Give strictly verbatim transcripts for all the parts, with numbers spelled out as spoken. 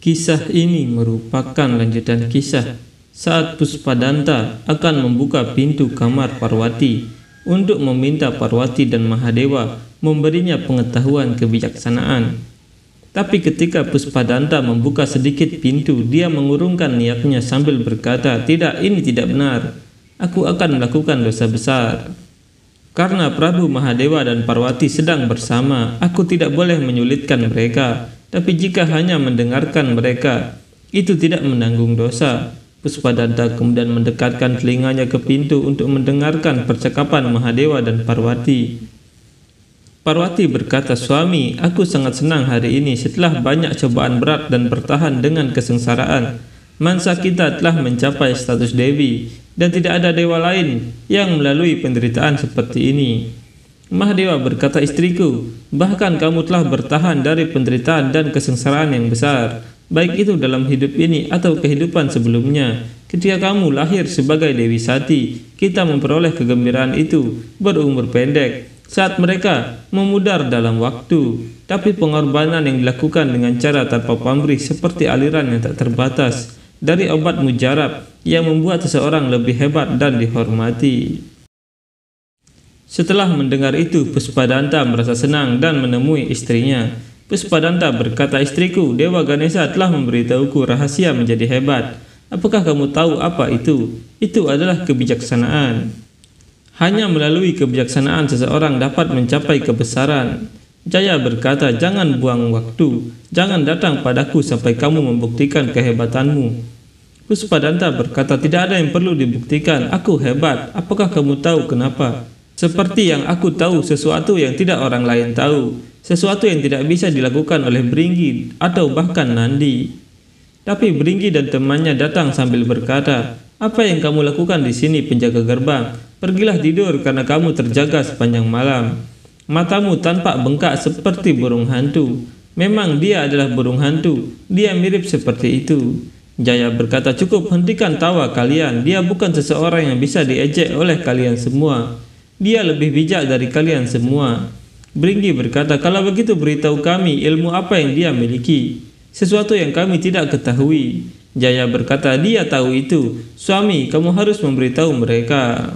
Kisah ini merupakan lanjutan kisah saat Puspadanta akan membuka pintu kamar Parwati untuk meminta Parwati dan Mahadewa memberinya pengetahuan kebijaksanaan. Tapi ketika Puspadanta membuka sedikit pintu, dia mengurungkan niatnya sambil berkata, "Tidak, ini tidak benar. Aku akan melakukan dosa besar. Karena Prabu Mahadewa dan Parwati sedang bersama, aku tidak boleh menyulitkan mereka. Tapi jika hanya mendengarkan mereka, itu tidak menanggung dosa." Puspadanta kemudian mendekatkan telinganya ke pintu untuk mendengarkan percakapan Mahadewa dan Parwati. Parwati berkata, "Suami, aku sangat senang hari ini setelah banyak cobaan berat dan bertahan dengan kesengsaraan. Mansa kita telah mencapai status dewi dan tidak ada dewa lain yang melalui penderitaan seperti ini." Mahadewa berkata, "Istriku, bahkan kamu telah bertahan dari penderitaan dan kesengsaraan yang besar, baik itu dalam hidup ini atau kehidupan sebelumnya. Ketika kamu lahir sebagai Dewi Sati, kita memperoleh kegembiraan itu berumur pendek saat mereka memudar dalam waktu. Tapi pengorbanan yang dilakukan dengan cara tanpa pamrih seperti aliran yang tak terbatas dari obat mujarab yang membuat seseorang lebih hebat dan dihormati." Setelah mendengar itu, Puspadanta merasa senang dan menemui istrinya. Puspadanta berkata, "Istriku, Dewa Ganesha telah memberitahuku rahasia menjadi hebat. Apakah kamu tahu apa itu? Itu adalah kebijaksanaan. Hanya melalui kebijaksanaan seseorang dapat mencapai kebesaran." Jaya berkata, "Jangan buang waktu. Jangan datang padaku sampai kamu membuktikan kehebatanmu." Puspadanta berkata, "Tidak ada yang perlu dibuktikan. Aku hebat. Apakah kamu tahu kenapa? Seperti yang aku tahu sesuatu yang tidak orang lain tahu, sesuatu yang tidak bisa dilakukan oleh Beringgi atau bahkan Nandi." Tapi Beringgi dan temannya datang sambil berkata, "Apa yang kamu lakukan di sini, penjaga gerbang? Pergilah tidur karena kamu terjaga sepanjang malam. Matamu tampak bengkak seperti burung hantu." Memang dia adalah burung hantu, dia mirip seperti itu. Jaya berkata, "Cukup, hentikan tawa kalian. Dia bukan seseorang yang bisa diejek oleh kalian semua. Dia lebih bijak dari kalian semua." Beringgi berkata, "Kalau begitu beritahu kami ilmu apa yang dia miliki, sesuatu yang kami tidak ketahui." Jaya berkata, "Dia tahu itu. Suami, kamu harus memberitahu mereka."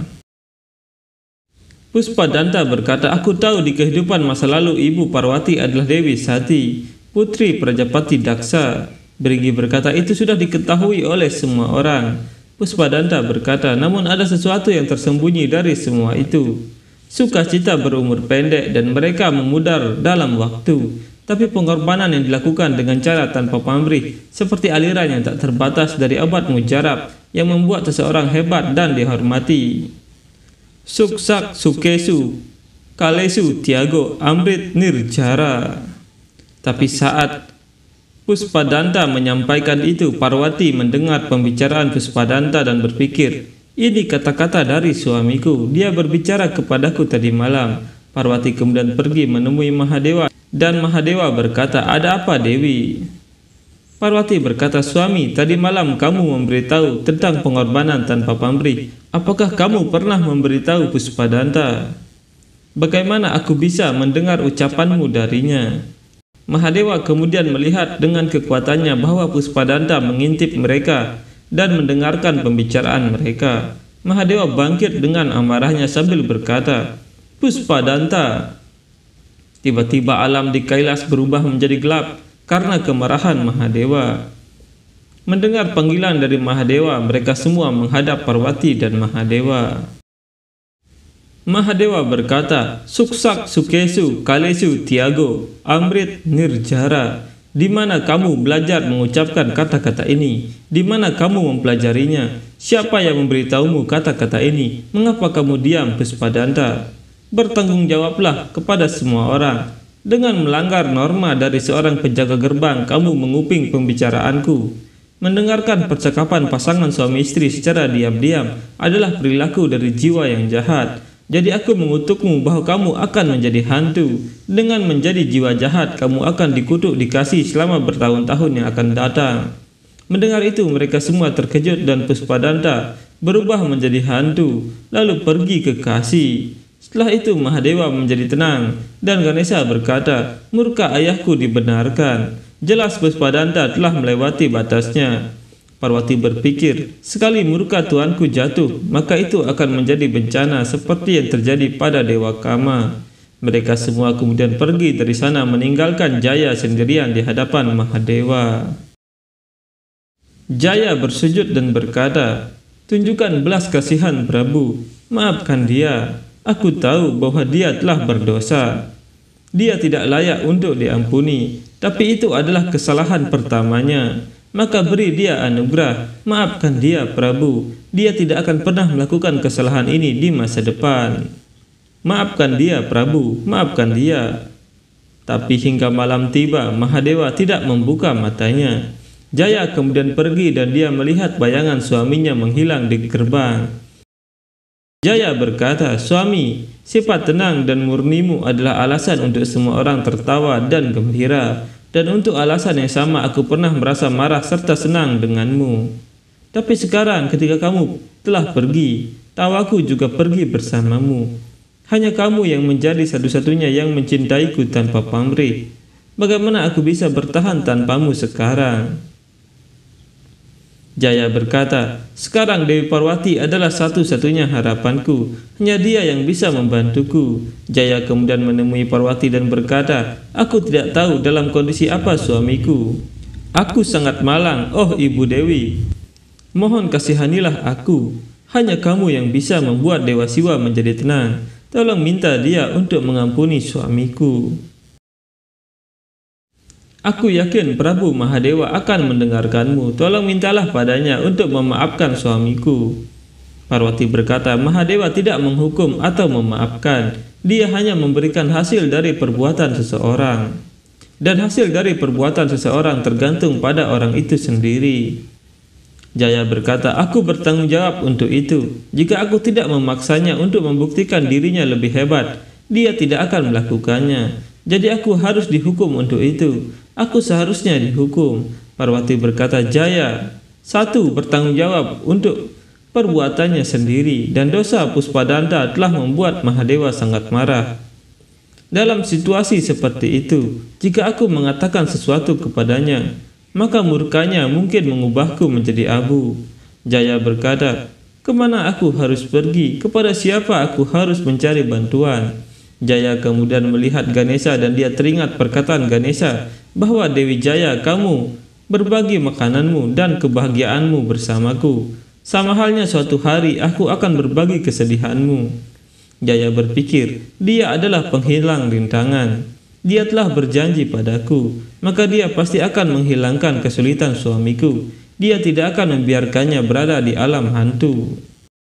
Puspadanta berkata, "Aku tahu di kehidupan masa lalu ibu Parwati adalah Dewi Sati, putri Prajapati Daksa." Beringgi berkata, "Itu sudah diketahui oleh semua orang." Puspadanta berkata, "Namun ada sesuatu yang tersembunyi dari semua itu. Sukacita berumur pendek dan mereka memudar dalam waktu. Tapi pengorbanan yang dilakukan dengan cara tanpa pamrih seperti aliran yang tak terbatas dari obat mujarab yang membuat seseorang hebat dan dihormati. Suksak Sukesu Kalesu Tiago Amrit Nirjara." Tapi saat Puspadanta menyampaikan itu, Parwati mendengar pembicaraan Puspadanta dan berpikir, "Ini kata-kata dari suamiku. Dia berbicara kepadaku tadi malam." Parwati kemudian pergi menemui Mahadewa dan Mahadewa berkata, "Ada apa, Dewi?" Parwati berkata, "Suami, tadi malam kamu memberitahu tentang pengorbanan tanpa pamrih. Apakah kamu pernah memberitahu Puspadanta? Bagaimana aku bisa mendengar ucapanmu darinya?" Mahadewa kemudian melihat dengan kekuatannya bahwa Puspadanta mengintip mereka dan mendengarkan pembicaraan mereka. Mahadewa bangkit dengan amarahnya sambil berkata, "Puspadanta!" Tiba-tiba alam di Kailas berubah menjadi gelap karena kemarahan Mahadewa. Mendengar panggilan dari Mahadewa, mereka semua menghadap Parwati dan Mahadewa. Mahadewa berkata, "Suksak Sukesu Kalesu Tiago Amrit Nirjara. Di mana kamu belajar mengucapkan kata-kata ini? Di mana kamu mempelajarinya? Siapa yang memberitahumu kata-kata ini? Mengapa kamu diam, Puspadanta? Bertanggung jawablah kepada semua orang. Dengan melanggar norma dari seorang penjaga gerbang, kamu menguping pembicaraanku. Mendengarkan percakapan pasangan suami istri secara diam-diam adalah perilaku dari jiwa yang jahat. Jadi aku mengutukmu bahwa kamu akan menjadi hantu. Dengan menjadi jiwa jahat, kamu akan dikutuk dikasih selama bertahun-tahun yang akan datang." Mendengar itu, mereka semua terkejut dan Puspadanta berubah menjadi hantu, lalu pergi ke Kasi. Setelah itu Mahadewa menjadi tenang dan Ganesha berkata, "Murka ayahku dibenarkan." Jelas Puspadanta telah melewati batasnya. Parwati berpikir, sekali murka tuanku jatuh, maka itu akan menjadi bencana seperti yang terjadi pada Dewa Kama. Mereka semua kemudian pergi dari sana meninggalkan Jaya sendirian di hadapan Mahadewa. Jaya bersujud dan berkata, "Tunjukkan belas kasihan Prabu, maafkan dia. Aku tahu bahwa dia telah berdosa. Dia tidak layak untuk diampuni, tapi itu adalah kesalahan pertamanya. Maka beri dia anugerah, maafkan dia Prabu. Dia tidak akan pernah melakukan kesalahan ini di masa depan. Maafkan dia Prabu, maafkan dia." Tapi hingga malam tiba, Mahadewa tidak membuka matanya. Jaya kemudian pergi dan dia melihat bayangan suaminya menghilang di gerbang. Jaya berkata, "Suami, sifat tenang dan murnimu adalah alasan untuk semua orang tertawa dan gembira. Dan untuk alasan yang sama aku pernah merasa marah serta senang denganmu. Tapi sekarang ketika kamu telah pergi, tawaku juga pergi bersamamu. Hanya kamu yang menjadi satu-satunya yang mencintaiku tanpa pamrih. Bagaimana aku bisa bertahan tanpamu sekarang?" Jaya berkata, "Sekarang Dewi Parwati adalah satu-satunya harapanku. Hanya dia yang bisa membantuku." Jaya kemudian menemui Parwati dan berkata, "Aku tidak tahu dalam kondisi apa suamiku. Aku sangat malang, oh Ibu Dewi. Mohon kasihanilah aku. Hanya kamu yang bisa membuat Dewa Siwa menjadi tenang. Tolong minta dia untuk mengampuni suamiku." "Aku yakin Prabu Mahadewa akan mendengarkanmu. Tolong mintalah padanya untuk memaafkan suamiku." Parwati berkata, "Mahadewa tidak menghukum atau memaafkan. Dia hanya memberikan hasil dari perbuatan seseorang. Dan hasil dari perbuatan seseorang tergantung pada orang itu sendiri." Jaya berkata, "Aku bertanggung jawab untuk itu. Jika aku tidak memaksanya untuk membuktikan dirinya lebih hebat, dia tidak akan melakukannya. Jadi aku harus dihukum untuk itu. Aku seharusnya dihukum." Parwati berkata, "Jaya, satu, bertanggung jawab untuk perbuatannya sendiri, dan dosa Puspadanta telah membuat Mahadewa sangat marah. Dalam situasi seperti itu, jika aku mengatakan sesuatu kepadanya, maka murkanya mungkin mengubahku menjadi abu." Jaya berkata, "Kemana aku harus pergi? Kepada siapa aku harus mencari bantuan?" Jaya kemudian melihat Ganesha dan dia teringat perkataan Ganesha bahwa, "Dewi Jaya, kamu berbagi makananmu dan kebahagiaanmu bersamaku. Sama halnya suatu hari aku akan berbagi kesedihanmu." Jaya berpikir, dia adalah penghilang rintangan. Dia telah berjanji padaku, maka dia pasti akan menghilangkan kesulitan suamiku. Dia tidak akan membiarkannya berada di alam hantu.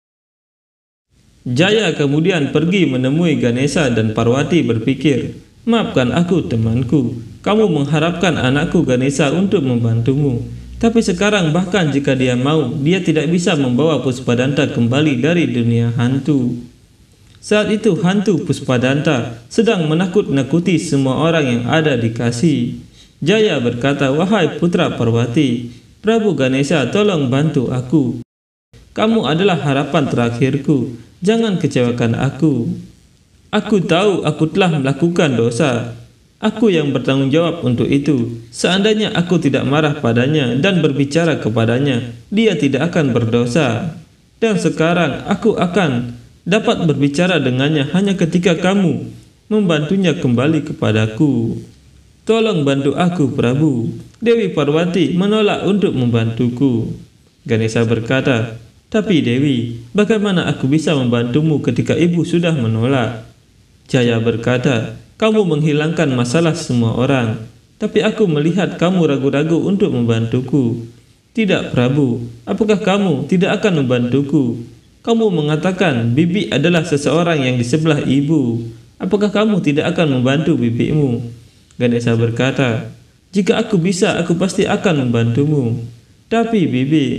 Jaya kemudian pergi menemui Ganesha dan Parwati berpikir, "Maafkan aku temanku, kamu mengharapkan anakku Ganesha untuk membantumu. Tapi sekarang bahkan jika dia mau, dia tidak bisa membawa Puspadanta kembali dari dunia hantu." Saat itu hantu Puspadanta sedang menakut-nakuti semua orang yang ada di Kasi. Jaya berkata, "Wahai putra Parwati, Prabu Ganesha tolong bantu aku. Kamu adalah harapan terakhirku. Jangan kecewakan aku. Aku tahu aku telah melakukan dosa. Aku yang bertanggung jawab untuk itu. Seandainya aku tidak marah padanya dan berbicara kepadanya, dia tidak akan berdosa. Dan sekarang aku akan dapat berbicara dengannya hanya ketika kamu membantunya kembali kepadaku. Tolong bantu aku Prabu." Dewi Parwati menolak untuk membantuku. Ganesha berkata, "Tapi Dewi, bagaimana aku bisa membantumu ketika ibu sudah menolak?" Jaya berkata, "Kamu menghilangkan masalah semua orang, tapi aku melihat kamu ragu-ragu untuk membantuku." "Tidak Prabu, apakah kamu tidak akan membantuku? Kamu mengatakan bibi adalah seseorang yang di sebelah ibu. Apakah kamu tidak akan membantu bibimu?" Ganesha berkata, "Jika aku bisa, aku pasti akan membantumu. Tapi bibi..."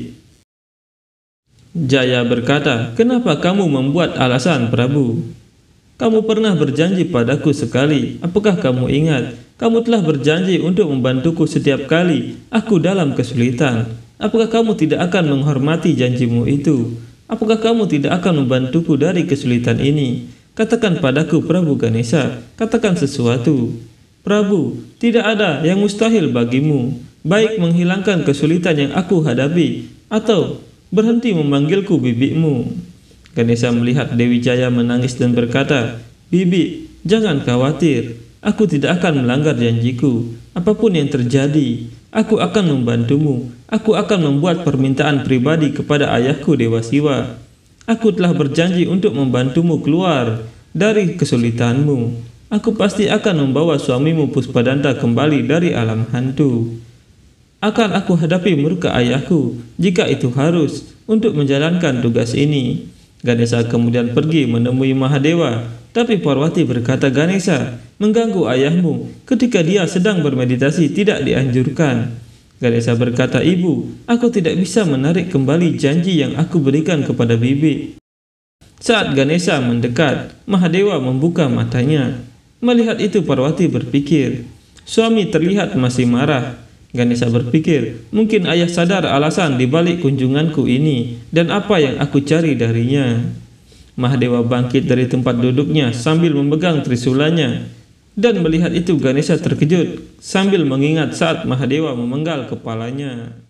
Jaya berkata, "Kenapa kamu membuat alasan Prabu? Kamu pernah berjanji padaku sekali. Apakah kamu ingat? Kamu telah berjanji untuk membantuku setiap kali aku dalam kesulitan. Apakah kamu tidak akan menghormati janjimu itu? Apakah kamu tidak akan membantuku dari kesulitan ini? Katakan padaku Prabu Ganesha, katakan sesuatu." Prabu, tidak ada yang mustahil bagimu, baik menghilangkan kesulitan yang aku hadapi, atau berhenti memanggilku bibimu. Ganesha melihat Dewi Jaya menangis dan berkata, "Bibi, jangan khawatir, aku tidak akan melanggar janjiku. Apapun yang terjadi, aku akan membantumu. Aku akan membuat permintaan pribadi kepada ayahku Dewa Siwa. Aku telah berjanji untuk membantumu keluar dari kesulitanmu. Aku pasti akan membawa suamimu Puspadanta kembali dari alam hantu. Akan aku hadapi murka ayahku jika itu harus untuk menjalankan tugas ini." Ganesha kemudian pergi menemui Mahadewa, tapi Parwati berkata, "Ganesha, mengganggu ayahmu ketika dia sedang bermeditasi tidak dianjurkan." Ganesha berkata, "Ibu, aku tidak bisa menarik kembali janji yang aku berikan kepada bibi." Saat Ganesha mendekat, Mahadewa membuka matanya. Melihat itu Parwati berpikir, suami terlihat masih marah. Ganesha berpikir, mungkin ayah sadar alasan dibalik kunjunganku ini dan apa yang aku cari darinya. Mahadewa bangkit dari tempat duduknya sambil memegang trisulanya, dan melihat itu Ganesha terkejut sambil mengingat saat Mahadewa memenggal kepalanya.